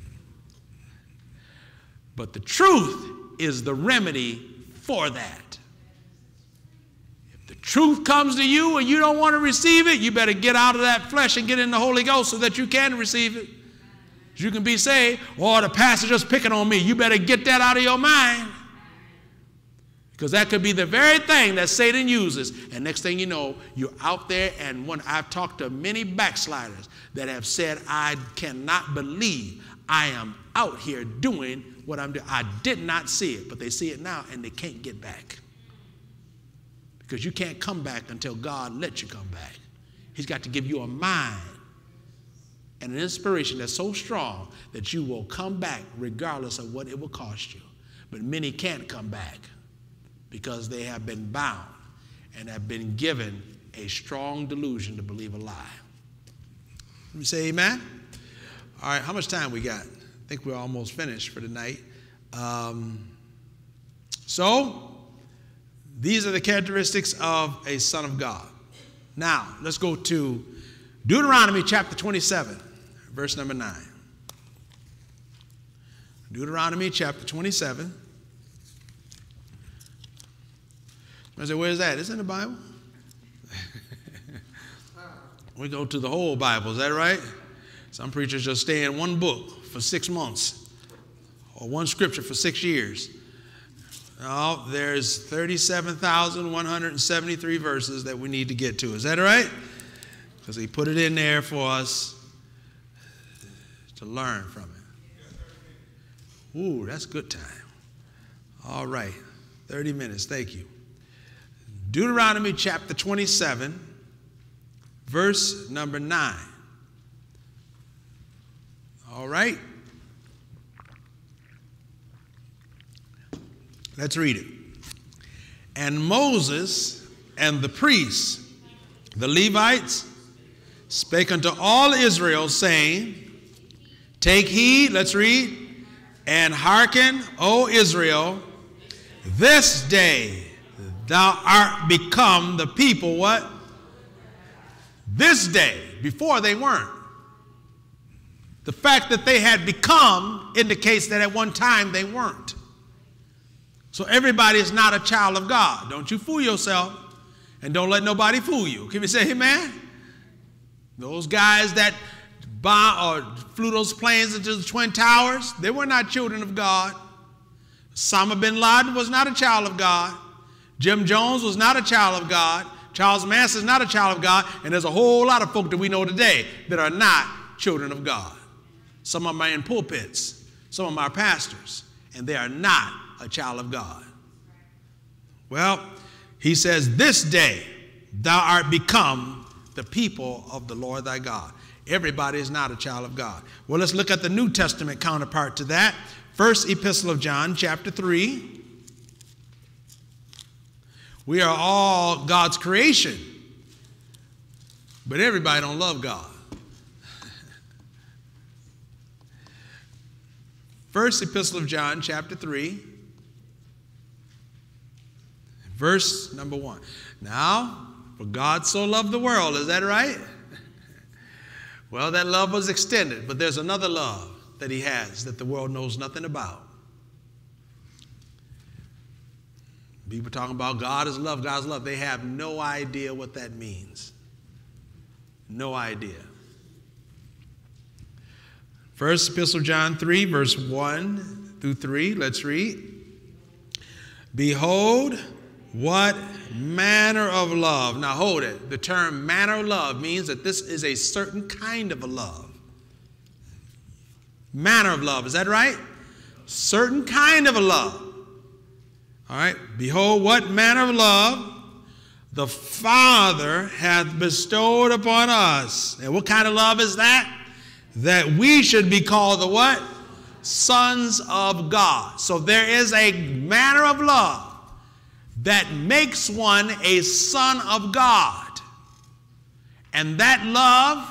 But the truth is the remedy for that. If the truth comes to you and you don't want to receive it, you better get out of that flesh and get in the Holy Ghost so that you can receive it. You can be saved. Or the pastor just picking on me. You better get that out of your mind. Because that could be the very thing that Satan uses. And next thing you know, you're out there. And when I've talked to many backsliders that have said, I cannot believe I am out here doing what I'm doing. I did not see it, but they see it now and they can't get back. Because you can't come back until God lets you come back. He's got to give you a mind and an inspiration that's so strong that you will come back regardless of what it will cost you. But many can't come back because they have been bound and have been given a strong delusion to believe a lie. Let me say amen. All right, how much time we got? I think we're almost finished for tonight. Um, so, these are the characteristics of a son of God. Now, let's go to Deuteronomy chapter twenty-seven, verse number nine. Deuteronomy chapter twenty-seven. I say, where's that? It's in the Bible. We go to the whole Bible, is that right? Some preachers just stay in one book for six months or one scripture for six years. No, there's thirty-seven thousand one hundred seventy-three verses that we need to get to. Is that right? Because he put it in there for us to learn from it. Ooh, that's good time. All right, thirty minutes, thank you. Deuteronomy chapter twenty-seven, verse number nine. All right. Let's read it. And Moses and the priests, the Levites, spake unto all Israel, saying, take heed, let's read, and hearken, O Israel, this day thou art become the people, what? This day. Before they weren't. The fact that they had become indicates that at one time they weren't. So everybody is not a child of God. Don't you fool yourself, and don't let nobody fool you. Can we say amen? Those guys that bomb or flew those planes into the Twin Towers, they were not children of God. Osama bin Laden was not a child of God. Jim Jones was not a child of God. Charles Manson is not a child of God. And there's a whole lot of folk that we know today that are not children of God. Some of them are in pulpits. Some of them are pastors. And they are not a child of God. Well, he says, this day thou art become the people of the Lord thy God. Everybody is not a child of God. Well, let's look at the New Testament counterpart to that. First Epistle of John, chapter three. We are all God's creation, but everybody don't love God. First Epistle of John, chapter three, verse number one. Now, for God so loved the world, is that right? Well, that love was extended, but there's another love that he has that the world knows nothing about. People talking about God is love, God's love. They have no idea what that means. No idea. First Epistle of John three, verse one through three. Let's read. Behold, what manner of love. Now hold it. The term manner of love means that this is a certain kind of a love. Manner of love. Is that right? Certain kind of a love. All right. Behold, what manner of love the Father hath bestowed upon us. And what kind of love is that? That we should be called the what? Sons of God. So there is a manner of love that makes one a son of God. And that love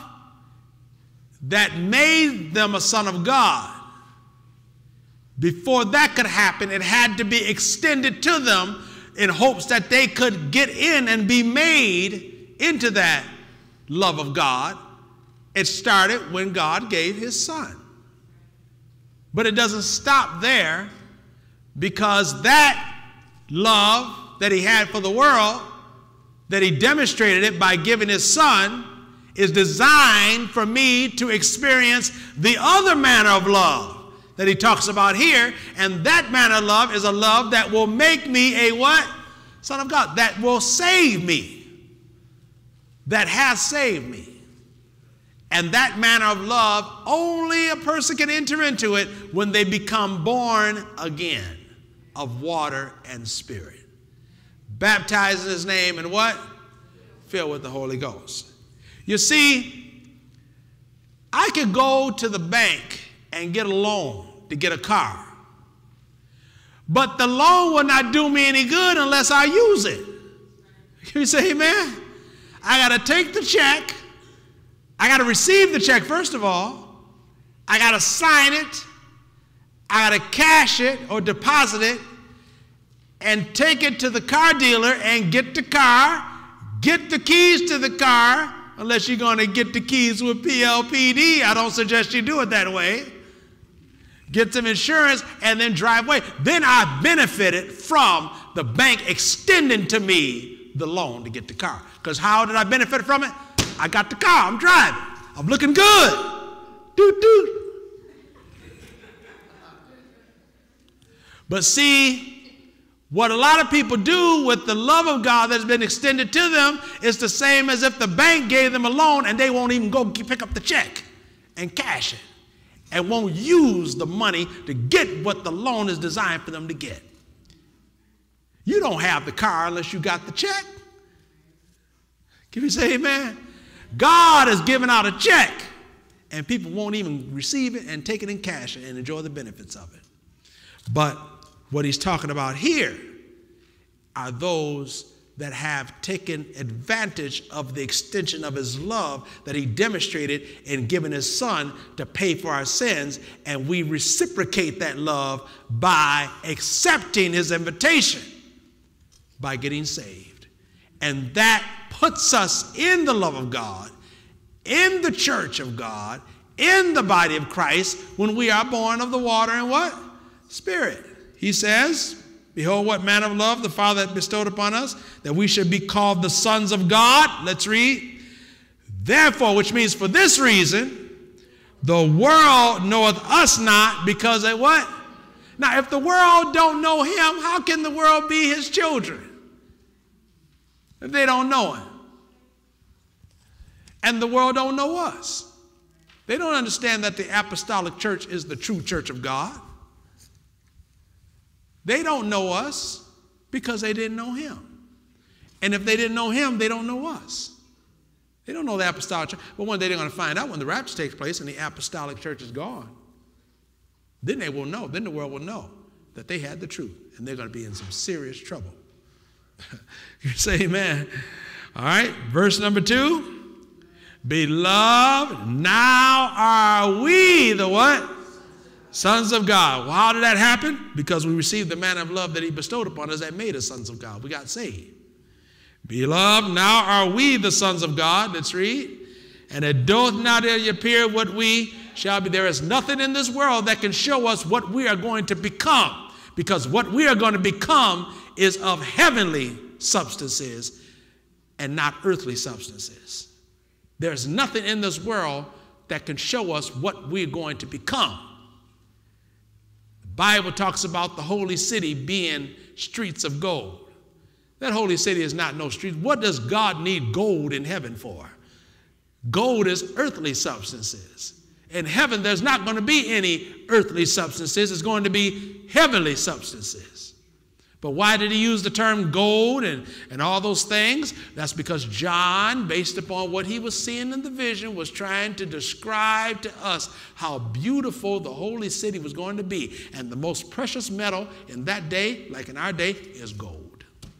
that made them a son of God, before that could happen, it had to be extended to them in hopes that they could get in and be made into that love of God. It started when God gave his son. But it doesn't stop there, because that love that he had for the world, that he demonstrated it by giving his son, is designed for me to experience the other manner of love that he talks about here. And that manner of love is a love that will make me a what? Son of God. That will save me. That has saved me. And that manner of love, only a person can enter into it when they become born again of water and spirit. Baptized in his name and what? Filled with the Holy Ghost. You see, I could go to the bank and get a loan to get a car. But the loan will not do me any good unless I use it. Can you say amen? I got to take the check. I got to receive the check, first of all. I got to sign it. I got to cash it or deposit it and take it to the car dealer and get the car, get the keys to the car, unless you're going to get the keys with P L P D. I don't suggest you do it that way. Get some insurance and then drive away. Then I benefited from the bank extending to me the loan to get the car. Because how did I benefit from it? I got the car. I'm driving. I'm looking good. Doot, doot. But see, what a lot of people do with the love of God that's been extended to them is the same as if the bank gave them a loan and they won't even go pick up the check and cash it, and won't use the money to get what the loan is designed for them to get. You don't have the car unless you got the check. Can you say amen? God has given out a check, and people won't even receive it and take it in cash and enjoy the benefits of it. But what he's talking about here are those that have taken advantage of the extension of his love that he demonstrated in giving his son to pay for our sins, and we reciprocate that love by accepting his invitation, by getting saved. And that puts us in the love of God, in the church of God, in the body of Christ, when we are born of the water and what? Spirit. He says, behold, what manner of love the Father hath bestowed upon us, that we should be called the sons of God. Let's read. Therefore, which means for this reason, the world knoweth us not, because they what? Now, if the world don't know him, how can the world be his children? If they don't know him. And the world don't know us. They don't understand that the Apostolic Church is the true church of God. They don't know us because they didn't know him. And if they didn't know him, they don't know us. They don't know the apostolic church. But one day they're going to find out when the rapture takes place and the apostolic church is gone. Then they will know. Then the world will know that they had the truth. And they're going to be in some serious trouble. You say amen. All right. Verse number two. Beloved, now are we the what? Sons of God. Well, how did that happen? Because we received the manner of love that he bestowed upon us that made us sons of God. We got saved. Beloved, now are we the sons of God. Let's read. And it doth not appear what we shall be. There is nothing in this world that can show us what we are going to become. Because what we are going to become is of heavenly substances and not earthly substances. There's nothing in this world that can show us what we're going to become. The Bible talks about the holy city being streets of gold. That holy city is not no street. What does God need gold in heaven for? Gold is earthly substances. In heaven, there's not going to be any earthly substances. It's going to be heavenly substances. But why did he use the term gold and, and all those things? That's because John, based upon what he was seeing in the vision, was trying to describe to us how beautiful the holy city was going to be. And the most precious metal in that day, like in our day, is gold.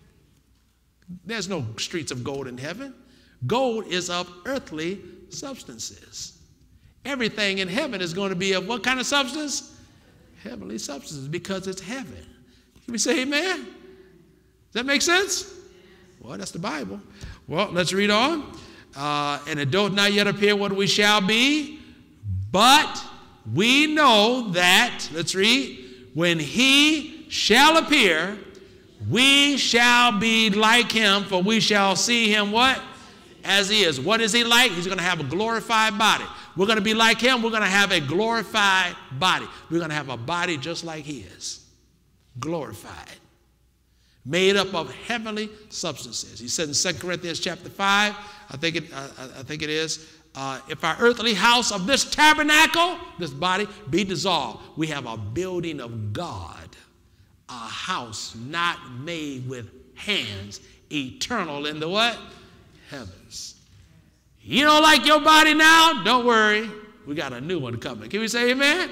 There's no streets of gold in heaven. Gold is of earthly substances. Everything in heaven is going to be of what kind of substance? Heavenly substances, because it's heaven. Can we say amen? Does that make sense? Well, that's the Bible. Well, let's read on. Uh, and it doth not yet appear what we shall be, but we know that, let's read, when he shall appear, we shall be like him, for we shall see him what? As he is. What is he like? He's going to have a glorified body. We're going to be like him. We're going to have a glorified body. We're going to have a body just like he is. Glorified. Made up of heavenly substances. He said in Second Corinthians chapter five, I think it, uh, I think it is, uh, if our earthly house of this tabernacle, this body, be dissolved, we have a building of God, a house not made with hands, eternal in the what? Heavens. You don't like your body now? Don't worry. We got a new one coming. Can we say amen?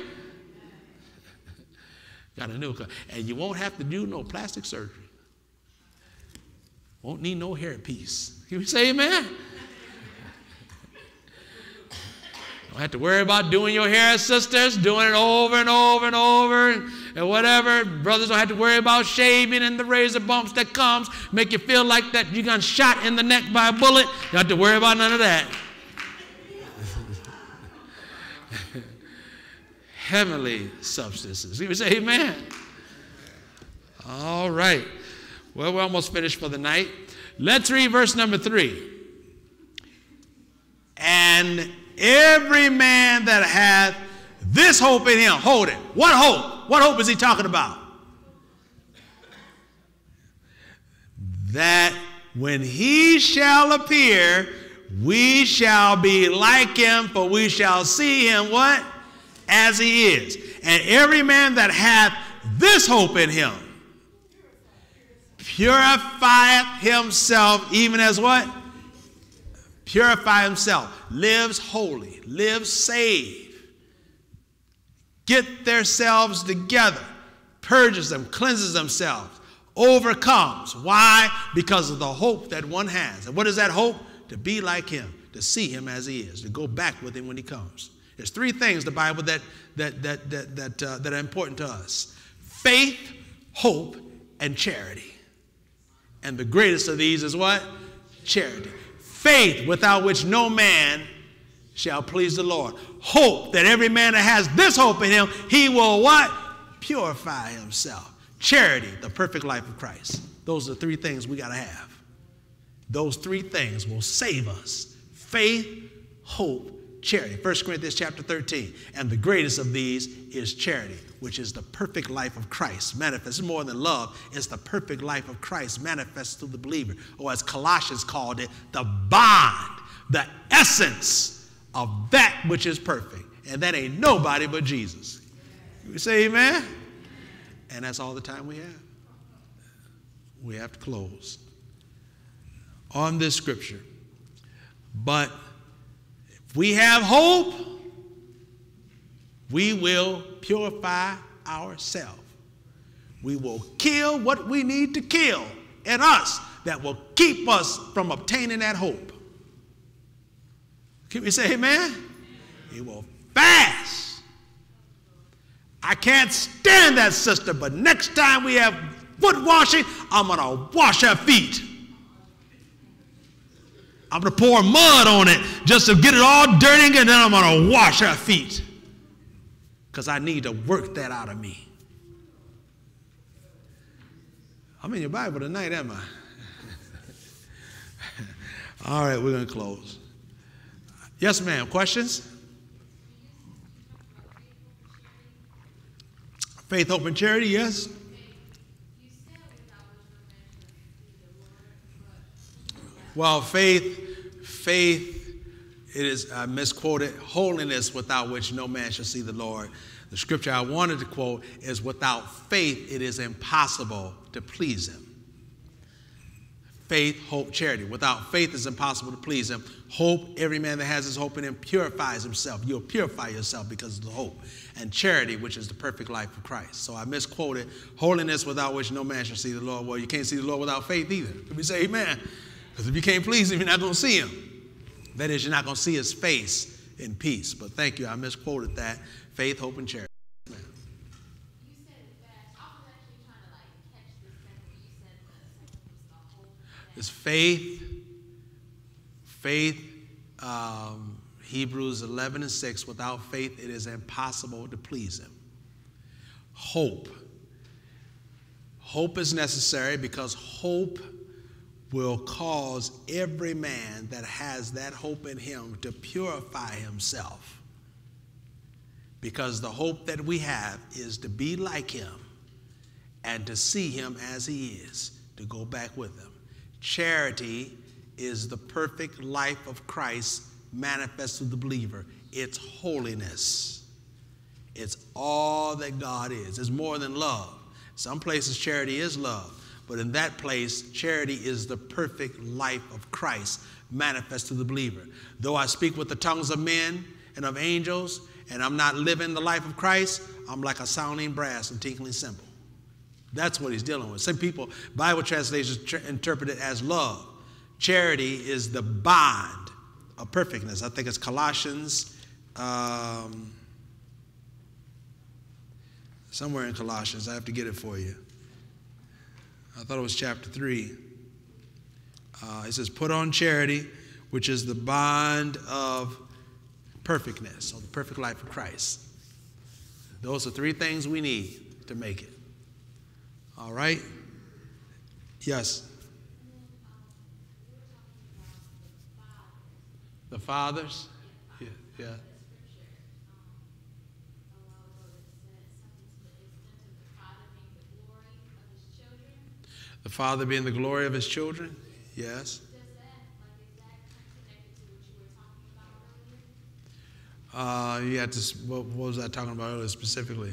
Got a new one. And you won't have to do no plastic surgery. Won't need no hair piece. Can we say amen? Don't have to worry about doing your hair, sisters, doing it over and over and over and, and whatever. Brothers don't have to worry about shaving and the razor bumps that comes, make you feel like that you got shot in the neck by a bullet. You don't have to worry about none of that. Heavenly substances. Can we say amen? All right. Well, we're almost finished for the night. Let's read verse number three. And every man that hath this hope in him, hold it. What hope? What hope is he talking about? That when he shall appear, we shall be like him, for we shall see him what? As he is. And every man that hath this hope in him purifieth himself, even as what? Purify himself. Lives holy. Lives saved. Get themselves together. Purges them. Cleanses themselves. Overcomes. Why? Because of the hope that one has. And what is that hope? To be like him. To see him as he is. To go back with him when he comes. There's three things, the Bible, that, that, that, that, that, uh, that are important to us. Faith, hope, and charity. And the greatest of these is what? Charity. Faith, without which no man shall please the Lord. Hope, that every man that has this hope in him, he will what? Purify himself. Charity, the perfect life of Christ. Those are the three things we got to have. Those three things will save us. Faith, hope, charity. First Corinthians chapter thirteen. And the greatest of these is charity, which is the perfect life of Christ manifest. It's more than love. It's the perfect life of Christ manifest through the believer. Or as Colossians called it, the bond, the essence of that which is perfect. And that ain't nobody but Jesus. You say amen? And that's all the time we have. We have to close on this scripture. But if we have hope, we will purify ourselves. We will kill what we need to kill in us that will keep us from obtaining that hope. Can we say amen? He will fast. I can't stand that sister, but next time we have foot washing, I'm going to wash her feet. I'm going to pour mud on it just to get it all dirty, and then I'm going to wash her feet. Because I need to work that out of me. I'm in your Bible tonight, am I? All right, we're going to close. Yes, ma'am. Questions? Faith, hope, and charity, yes? Well, faith, faith, it is, I misquoted, holiness without which no man shall see the Lord. The scripture I wanted to quote is, without faith, it is impossible to please him. Faith, hope, charity. Without faith, it's impossible to please him. Hope, every man that has his hope in him purifies himself. You'll purify yourself because of the hope. And charity, which is the perfect life of Christ. So I misquoted, holiness without which no man shall see the Lord. Well, you can't see the Lord without faith either. Can we say amen? Because if you can't please him, you're not going to see him. That is, you're not going to see his face in peace. But thank you, I misquoted that. Faith, hope, and charity. You said that. I was actually trying to like catch the second. You said the second was the hope. It's faith, faith, um, Hebrews eleven and six, without faith it is impossible to please him. Hope. Hope is necessary because hope will cause every man that has that hope in him to purify himself. Because the hope that we have is to be like him and to see him as he is, to go back with him. Charity is the perfect life of Christ manifest to the believer. It's holiness. It's all that God is. It's more than love. Some places charity is love, but in that place, charity is the perfect life of Christ manifest to the believer. Though I speak with the tongues of men and of angels, and I'm not living the life of Christ, I'm like a sounding brass and tinkling cymbal. That's what he's dealing with. Some people, Bible translations tr- interpret it as love. Charity is the bond of perfectness. I think it's Colossians, um, somewhere in Colossians. I have to get it for you. I thought it was chapter three. Uh, it says, put on charity, which is the bond of perfectness, or the perfect life of Christ. Those are three things we need to make it. All right? Yes? The fathers? Yeah. Yeah. The Father being the glory of his children? Yes. Uh, you had to, what, what was I talking about earlier specifically?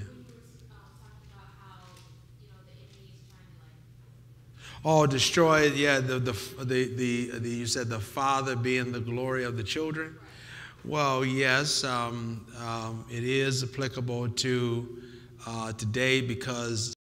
Oh, destroyed, yeah, the, the, the, the, the, you said the Father being the glory of the children? Well, yes, um, um, it is applicable to uh, today because